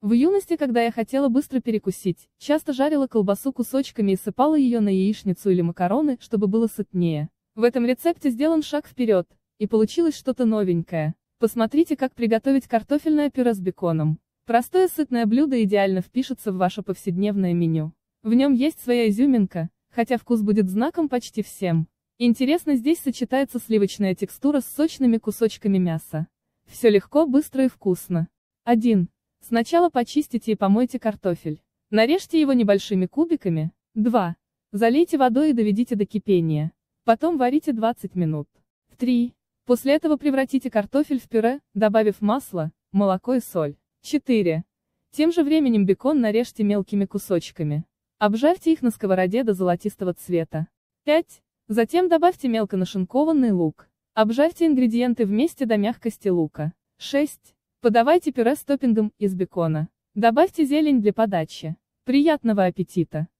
В юности, когда я хотела быстро перекусить, часто жарила колбасу кусочками и сыпала ее на яичницу или макароны, чтобы было сытнее. В этом рецепте сделан шаг вперед, и получилось что-то новенькое. Посмотрите, как приготовить картофельное пюре с беконом. Простое сытное блюдо идеально впишется в ваше повседневное меню. В нем есть своя изюминка, хотя вкус будет знаком почти всем. Интересно, здесь сочетается сливочная текстура с сочными кусочками мяса. Все легко, быстро и вкусно. 1. Сначала почистите и помойте картофель. Нарежьте его небольшими кубиками. 2. Залейте водой и доведите до кипения. Потом варите 20 минут. 3. После этого превратите картофель в пюре, добавив масло, молоко и соль. 4. Тем же временем бекон нарежьте мелкими кусочками. Обжарьте их на сковороде до золотистого цвета. 5. Затем добавьте мелко нашинкованный лук. Обжарьте ингредиенты вместе до мягкости лука. 6. Подавайте пюре с топпингом из бекона. Добавьте зелень для подачи. Приятного аппетита!